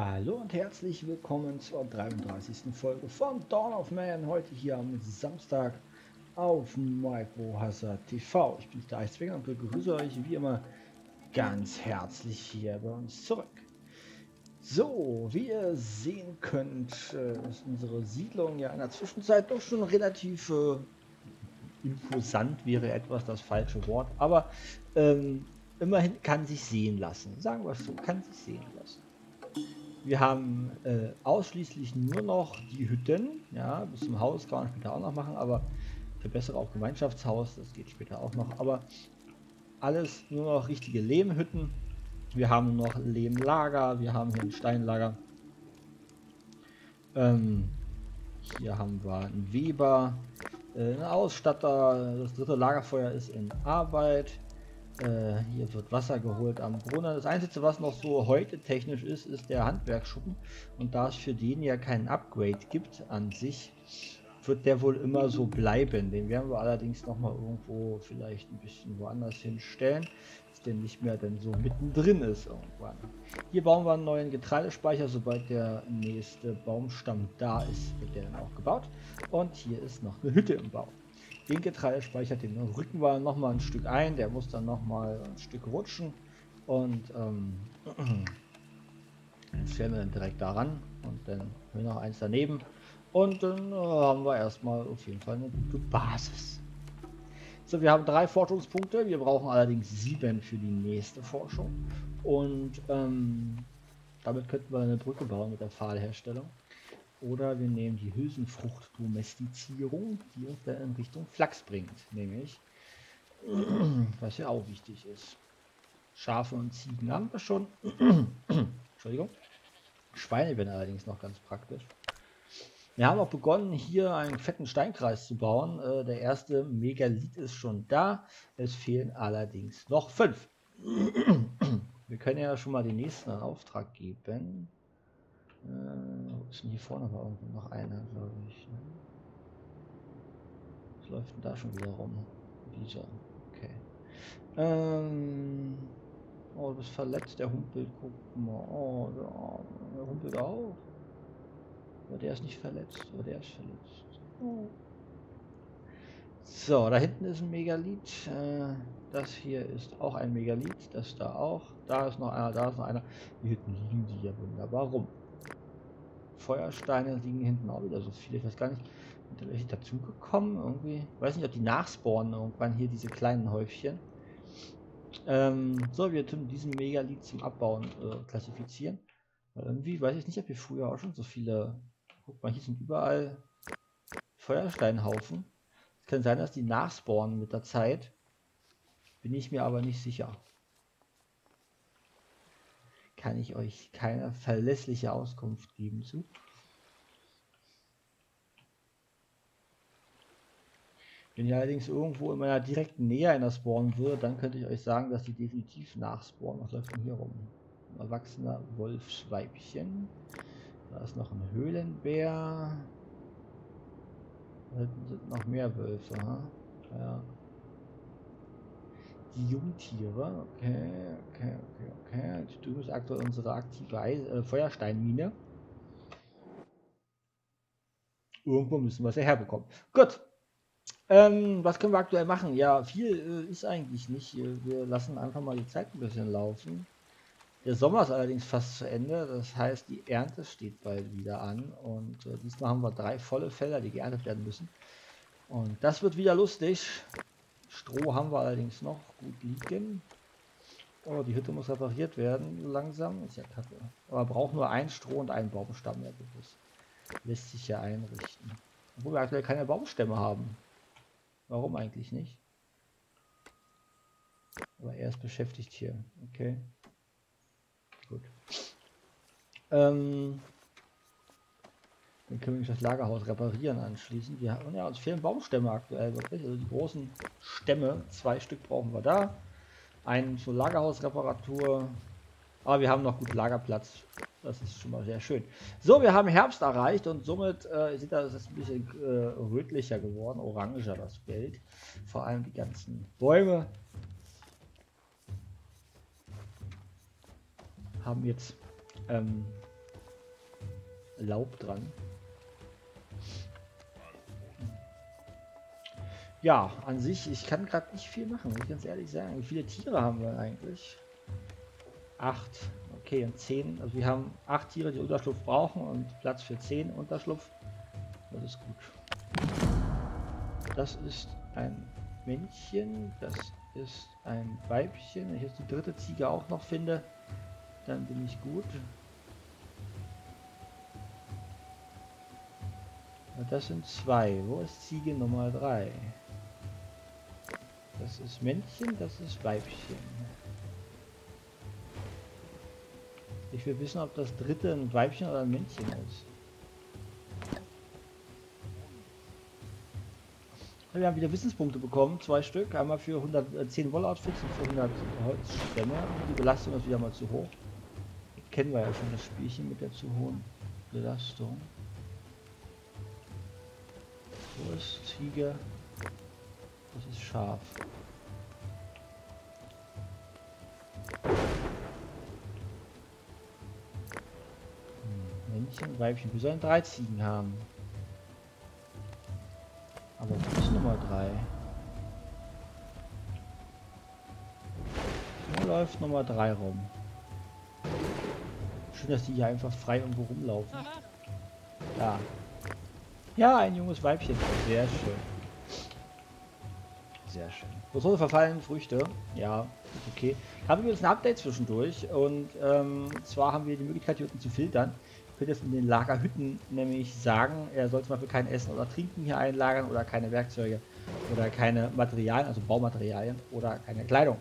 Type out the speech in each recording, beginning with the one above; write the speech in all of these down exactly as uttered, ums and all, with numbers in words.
Hallo und herzlich willkommen zur dreiunddreißigsten Folge von Dawn of Man. Heute hier am Samstag auf Microhazard T V. Ich bin der Eiswinger und begrüße euch wie immer ganz herzlich hier bei uns zurück. So, wie ihr sehen könnt, ist unsere Siedlung ja in der Zwischenzeit doch schon relativ äh, imposant, wäre etwas das falsche Wort, aber ähm, immerhin kann sich sehen lassen. Sagen wir es so, kann sich sehen lassen. Wir haben äh, ausschließlich nur noch die Hütten, ja, bis zum Haus kann man später auch noch machen, aber verbessere auch Gemeinschaftshaus, das geht später auch noch, aber alles nur noch richtige Lehmhütten. Wir haben noch Lehmlager, wir haben hier ein Steinlager. Ähm, hier haben wir einen Weber, äh, einen Ausstatter, das dritte Lagerfeuer ist in Arbeit. Äh, hier wird Wasser geholt am Brunnen. Das Einzige, was noch so heute technisch ist, ist der Handwerksschuppen. Und da es für den ja kein Upgrade gibt an sich, wird der wohl immer so bleiben. Den werden wir allerdings noch mal irgendwo vielleicht ein bisschen woanders hinstellen, dass der nicht mehr dann so mittendrin ist irgendwann. Hier bauen wir einen neuen Getreidespeicher. Sobald der nächste Baumstamm da ist, wird der dann auch gebaut. Und hier ist noch eine Hütte im Bau. Den Getreidespeicher, den rücken wir noch mal ein Stück ein, der muss dann noch mal ein Stück rutschen und ähm, den stellen wir dann direkt daran und dann haben wir noch eins daneben und dann äh, haben wir erstmal auf jeden Fall eine gute Basis. So, wir haben drei Forschungspunkte, wir brauchen allerdings sieben für die nächste Forschung und ähm, damit könnten wir eine Brücke bauen mit der Pfahlherstellung. Oder wir nehmen die Hülsenfrucht-Domestizierung, die uns dann in Richtung Flachs bringt, nämlich, was ja auch wichtig ist. Schafe und Ziegen haben wir schon. Entschuldigung. Schweine werden allerdings noch ganz praktisch. Wir haben auch begonnen, hier einen fetten Steinkreis zu bauen. Äh, der erste Megalith ist schon da. Es fehlen allerdings noch fünf. Wir können ja schon mal den nächsten in Auftrag geben. Äh, wo ist denn hier vorne aber irgendwo noch einer, glaube ich. Ne? Was läuft denn da schon wieder rum? Dieser. Okay. Ähm. Oh, du bist verletzt, der humpelt. Guck mal. Oh, der, Arme. Der humpelt auch. Aber der ist nicht verletzt. Aber der ist verletzt. Oh. So, da hinten ist ein Megalith. Äh, das hier ist auch ein Megalith. Das da auch. Da ist noch einer, da ist noch einer. Die Hütten liegen die ja wunderbar rum. Feuersteine liegen hinten auch wieder so viele. Ich weiß gar nicht, sind da welche dazugekommen? Irgendwie. Ich weiß nicht, ob die nachspawnen irgendwann hier, diese kleinen Häufchen. Ähm, so, wir tun diesen Megalith zum Abbauen äh, klassifizieren. Weil irgendwie weiß ich nicht, ob wir früher auch schon so viele. Guck mal, hier sind überall Feuersteinhaufen. Es kann sein, dass die nachspawnen mit der Zeit. Bin ich mir aber nicht sicher. Kann ich euch keine verlässliche Auskunft geben zu. Wenn ihr allerdings irgendwo in meiner direkten Nähe einer spawnen würde, dann könnte ich euch sagen, dass die definitiv nachspawnen. Was läuft denn hier rum? Ein erwachsener Wolfsweibchen. Da ist noch ein Höhlenbär. Da hinten sind noch mehr Wölfe. Ha? Ja. Die Jungtiere. Okay, okay, okay, okay. Die drüben ist aktuell unsere aktive Eis äh, Feuersteinmine. Irgendwo müssen wir es ja herbekommen. Gut. Ähm, was können wir aktuell machen? Ja, viel äh, ist eigentlich nicht. Wir lassen einfach mal die Zeit ein bisschen laufen. Der Sommer ist allerdings fast zu Ende. Das heißt, die Ernte steht bald wieder an. Und äh, diesmal haben wir drei volle Felder, die geerntet werden müssen. Und das wird wieder lustig. Stroh haben wir allerdings noch gut liegen. Oh, die Hütte muss repariert werden, langsam. Ist ja kacke. Aber braucht nur ein Stroh und einen Baumstamm. Ja, das lässt sich ja einrichten. Obwohl wir aktuell keine Baumstämme haben. Warum eigentlich nicht? Aber er ist beschäftigt hier. Okay. Gut. Ähm, dann können wir das Lagerhaus reparieren anschließend. Wir haben, ja, uns fehlen Baumstämme aktuell wirklich. Also die großen Stämme, zwei Stück brauchen wir da. Einen zur Lagerhausreparatur. Aber wir haben noch gut Lagerplatz. Das ist schon mal sehr schön. So, wir haben Herbst erreicht und somit äh, sieht das ein bisschen äh, rötlicher geworden, oranger das Bild. Vor allem die ganzen Bäume haben jetzt ähm, Laub dran. Ja, an sich, ich kann gerade nicht viel machen, muss ich ganz ehrlich sagen. Wie viele Tiere haben wir eigentlich? Acht. Okay, und zehn. Also wir haben acht Tiere, die Unterschlupf brauchen und Platz für zehn Unterschlupf. Das ist gut. Das ist ein Männchen, das ist ein Weibchen. Wenn ich jetzt die dritte Ziege auch noch finde, dann bin ich gut. Das sind zwei. Wo ist Ziege Nummer drei? Das ist Männchen, das ist Weibchen. Ich will wissen, ob das dritte ein Weibchen oder ein Männchen ist. Wir haben wieder Wissenspunkte bekommen, zwei Stück. Einmal für hundertzehn Woll-Outfits und für hundert Holzstämme. Die Belastung ist wieder mal zu hoch. Kennen wir ja schon das Spielchen mit der zu hohen Belastung. Wo ist Ziege? Das ist Schaf. Hm, Männchen, Weibchen. Wir sollen drei Ziegen haben. Aber wo ist Nummer drei? Wo läuft Nummer drei rum? Schön, dass die hier einfach frei irgendwo rumlaufen. Ja. Ja, ein junges Weibchen. Sehr schön. Sehr schön. Ressource verfallen, Früchte. Ja, okay. Haben wir jetzt ein Update zwischendurch. Und ähm, zwar haben wir die Möglichkeit, hier unten zu filtern. Ich könnte jetzt in den Lagerhütten nämlich sagen, er soll zum Beispiel kein Essen oder Trinken hier einlagern oder keine Werkzeuge oder keine Materialien, also Baumaterialien oder keine Kleidung.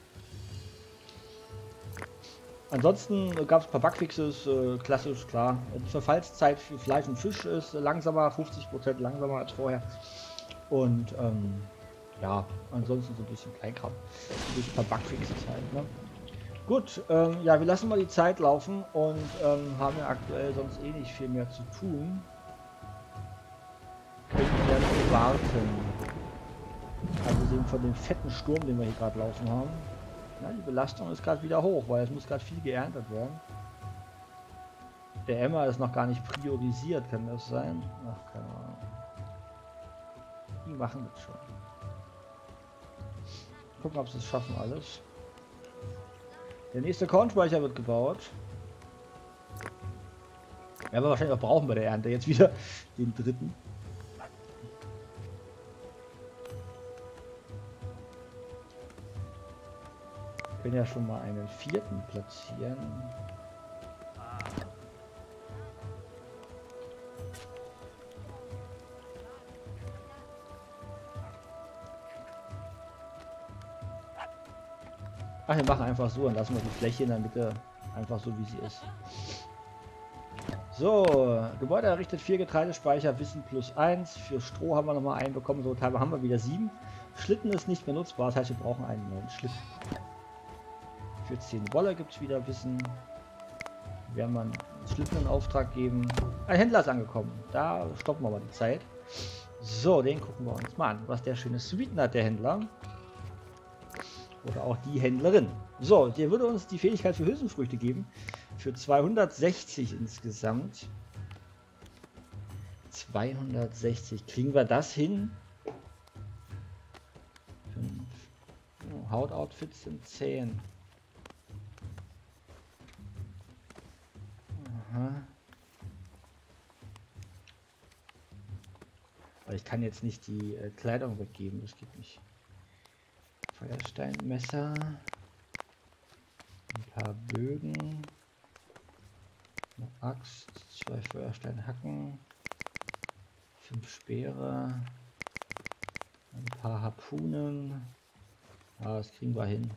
Ansonsten gab es ein paar Bugfixes, äh, klassisch, klar. Die Verfallszeit für Fleisch und Fisch ist langsamer, fünfzig Prozent langsamer als vorher. Und ähm, ja, ansonsten so ein bisschen Kleinkram. Durch ein paar Bugfixes halt, ne? Gut, ähm, ja, wir lassen mal die Zeit laufen und ähm, haben ja aktuell sonst eh nicht viel mehr zu tun. Können wir dann warten. Also sehen von dem fetten Sturm, den wir hier gerade laufen haben. Na, die Belastung ist gerade wieder hoch, weil es muss gerade viel geerntet werden. Der Emmer ist noch gar nicht priorisiert, kann das sein? Ach, keine Ahnung. Die machen das schon. Gucken, ob sie es schaffen alles. Der nächste Kornspeicher wird gebaut. Werden wir wahrscheinlich auch brauchen bei der Ernte. Jetzt wieder den dritten. Wir können ja schon mal einen vierten platzieren. Ach, wir machen einfach so und lassen wir die Fläche in der Mitte einfach so, wie sie ist. So, Gebäude errichtet, vier Getreidespeicher, Wissen plus eins. Für Stroh haben wir nochmal einen bekommen, so teilweise haben wir wieder sieben. Schlitten ist nicht mehr nutzbar, das heißt, wir brauchen einen neuen Schlitten. Für zehn Wolle gibt es wieder Wissen. Werden wir einen Schlitten in Auftrag geben. Ein Händler ist angekommen, da stoppen wir mal die Zeit. So, den gucken wir uns mal an, was der schöne Sweeten hat, der Händler. Oder auch die Händlerin. So, der würde uns die Fähigkeit für Hülsenfrüchte geben. Für zweihundertsechzig insgesamt. zweihundertsechzig. Kriegen wir das hin? Oh, Hautoutfits sind zehn. Aha. Aber ich kann jetzt nicht die äh, Kleidung weggeben. Das geht nicht. Feuersteinmesser, ein paar Bögen, eine Axt, zwei Feuersteinhacken, fünf Speere, ein paar Harpunen. Ja, das kriegen wir hin.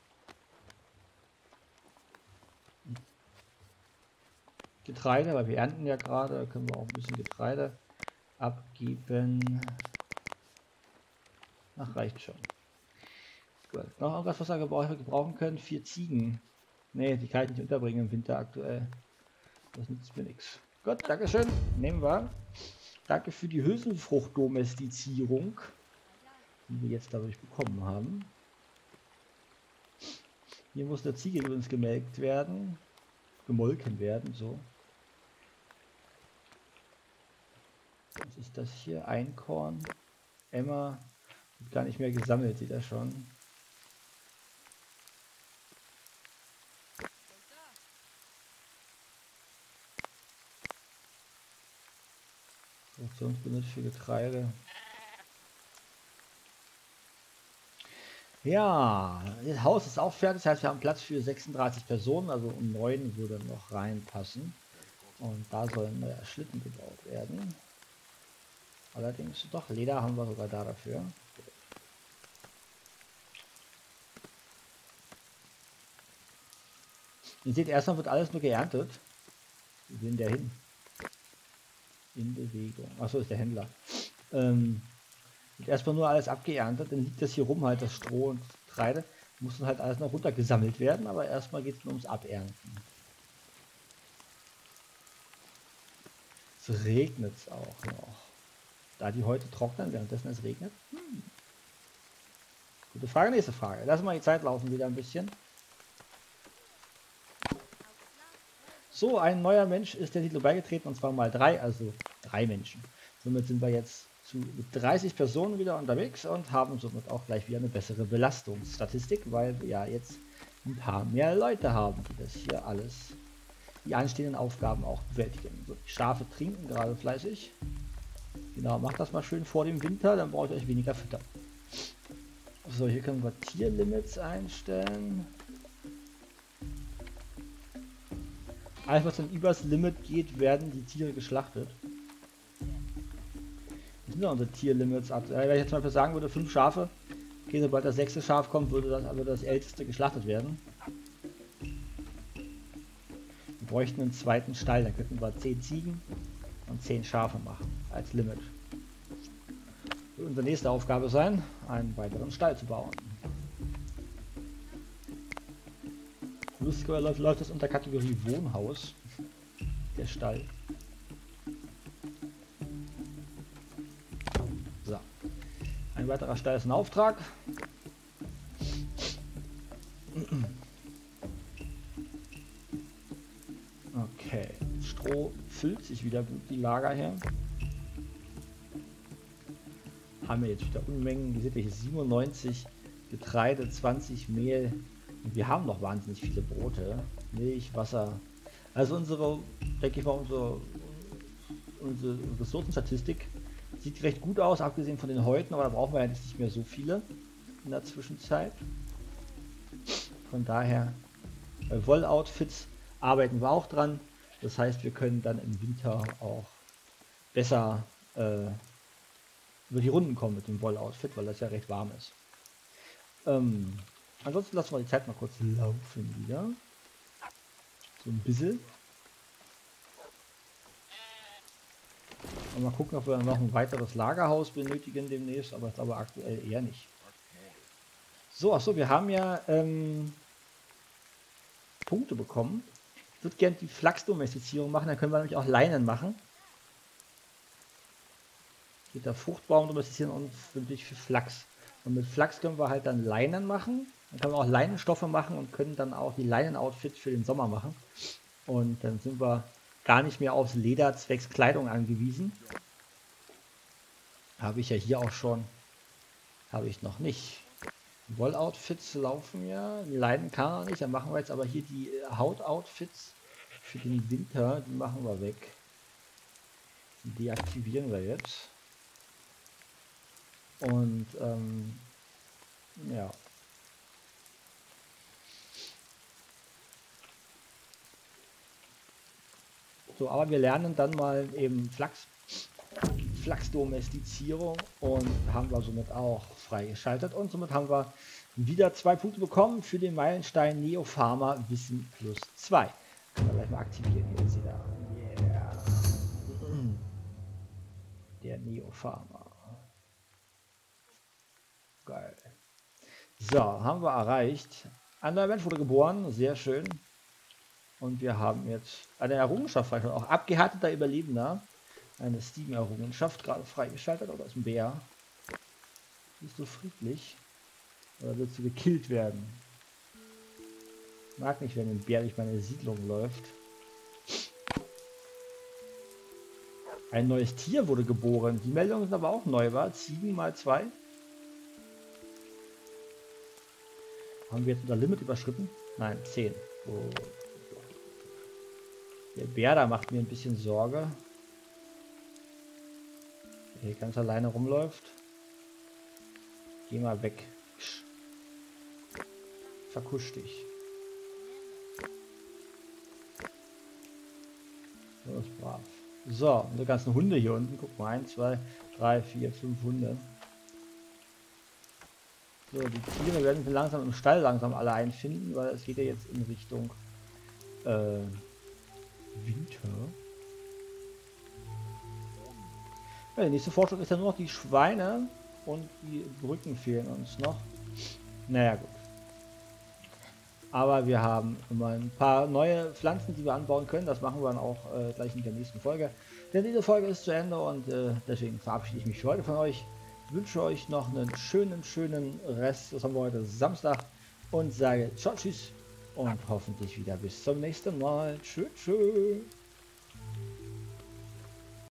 Getreide, weil wir ernten ja gerade, da können wir auch ein bisschen Getreide abgeben. Ach, reicht schon. Gut. Noch irgendwas, was wir gebrauchen können? Vier Ziegen. Ne, die kann ich nicht unterbringen im Winter aktuell. Das nützt mir nichts. Gut, Dankeschön. Nehmen wir. Danke für die Hülsenfrucht-Domestizierung, die wir jetzt dadurch bekommen haben. Hier muss eine Ziege übrigens gemelkt werden. Gemolken werden, so. ist das hier? Einkorn. Emma. Wird gar nicht mehr gesammelt, sieht er schon. Produktionsbenutzt für Getreide. Ja, das Haus ist auch fertig, das heißt wir haben Platz für sechsunddreißig Personen, also um neun würde noch reinpassen. Und da soll ein neuer Schlitten gebaut werden. Allerdings doch, Leder haben wir sogar da dafür. Ihr seht, erstmal wird alles nur geerntet. Wo will der hin? In Bewegung. Achso, ist der Händler. Ähm, wird erstmal nur alles abgeerntet, dann liegt das hier rum halt, das Stroh und Getreide. Muss dann halt alles noch runtergesammelt werden, aber erstmal geht es nur ums Abernten. Es regnet auch noch. Da die heute trocknen, währenddessen es regnet. Hm. Gute Frage, nächste Frage. Lassen wir die Zeit laufen wieder ein bisschen. So, ein neuer Mensch ist der Titel beigetreten und zwar mal drei, also drei Menschen. Somit sind wir jetzt zu dreißig Personen wieder unterwegs und haben somit auch gleich wieder eine bessere Belastungsstatistik, weil wir ja jetzt ein paar mehr Leute haben, die das hier alles, die anstehenden Aufgaben auch bewältigen. So, die Schafe trinken gerade fleißig. Genau, macht das mal schön vor dem Winter, dann braucht ihr euch weniger füttern. So, hier können wir Tierlimits einstellen. Alles, was dann übers Limit geht, werden die Tiere geschlachtet. Das sind ja unsere Tierlimits. Wenn ich jetzt zum Beispiel sagen würde, fünf Schafe, okay, sobald das sechste Schaf kommt, würde das aber das älteste geschlachtet werden. Wir bräuchten einen zweiten Stall, dann könnten wir zehn Ziegen und zehn Schafe machen, als Limit. Das wird unsere nächste Aufgabe sein, einen weiteren Stall zu bauen. Lustigerweise läuft, läuft das unter Kategorie Wohnhaus, der Stall. So. Ein weiterer Stall ist ein Auftrag. Okay, Stroh füllt sich wieder gut, die Lager her. Haben wir jetzt wieder Unmengen, wie seht ihr hier, siebenundneunzig Getreide, zwanzig Mehl. Und wir haben noch wahnsinnig viele Brote, Milch, Wasser. Also unsere, denke ich mal, unsere, unsere Ressourcenstatistik sieht recht gut aus, abgesehen von den Häuten, aber da brauchen wir ja nicht mehr so viele in der Zwischenzeit. Von daher, bei Wolloutfits arbeiten wir auch dran. Das heißt, wir können dann im Winter auch besser äh, über die Runden kommen mit dem Wolloutfit, weil das ja recht warm ist. Ähm, Ansonsten lassen wir die Zeit mal kurz laufen wieder. So ein bisschen. Und mal gucken, ob wir noch ein weiteres Lagerhaus benötigen demnächst, aber ich glaube aktuell eher nicht. So, achso, wir haben ja ähm, Punkte bekommen. Ich würde gerne die Flachsdomestizierung machen, dann können wir nämlich auch Leinen machen. Geht der Fruchtbaum domestizieren und wirklich für Flachs. Und mit Flachs können wir halt dann Leinen machen. Dann können wir auch Leinenstoffe machen und können dann auch die Leinen-Outfits für den Sommer machen. Und dann sind wir gar nicht mehr aufs Leder zwecks Kleidung angewiesen. Habe ich ja hier auch schon. Habe ich noch nicht. Woll-Outfits laufen ja. Die Leinen kann er nicht. Dann machen wir jetzt aber hier die Haut-Outfits für den Winter. Die machen wir weg. Die deaktivieren wir jetzt. Und ähm, ja. So, aber wir lernen dann mal eben Flachs, Flachsdomestizierung und haben wir somit auch freigeschaltet. Und somit haben wir wieder zwei Punkte bekommen für den Meilenstein Neopharma Wissen plus zwei. Können wir gleich mal aktivieren. Hier ist sie da. Yeah. Der Neopharma. Geil. So, haben wir erreicht. Ein neuer Mensch wurde geboren. Sehr schön. Und wir haben jetzt eine Errungenschaft freigeschaltet. Auch abgehärteter Überlebender. Eine Steam-Errungenschaft gerade freigeschaltet. Oder ist ein Bär? Bist du friedlich? Oder willst du gekillt werden? Ich mag nicht, wenn ein Bär durch meine Siedlung läuft. Ein neues Tier wurde geboren. Die Meldungen sind aber auch neu, war Ziegen mal zwei. Haben wir jetzt unser Limit überschritten? Nein, zehn. Oh. Der Bär da macht mir ein bisschen Sorge. Der hier ganz alleine rumläuft. Geh mal weg. Verkusch dich. So ist brav. So, unsere ganzen Hunde hier unten. Guck mal, eins, zwei, drei, vier, fünf Hunde. So, die Tiere werden wir langsam im Stall langsam alle einfinden, weil es geht ja jetzt in Richtung äh, Winter. Ja, die nächste Forschung ist ja nur noch die Schweine und die Brücken fehlen uns noch. Naja, gut. Aber wir haben immer ein paar neue Pflanzen, die wir anbauen können. Das machen wir dann auch äh, gleich in der nächsten Folge. Denn diese Folge ist zu Ende und äh, deswegen verabschiede ich mich für heute von euch. Wünsche euch noch einen schönen, schönen Rest. Das haben wir heute Samstag. Und sage ciao, tschüss und hoffentlich wieder bis zum nächsten Mal. Tschüss, tschüss.